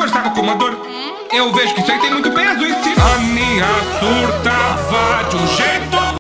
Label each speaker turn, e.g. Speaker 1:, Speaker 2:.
Speaker 1: estava com uma dor. Eu vejo que isso aí tem muito peso e se Aninha surtava de um jeito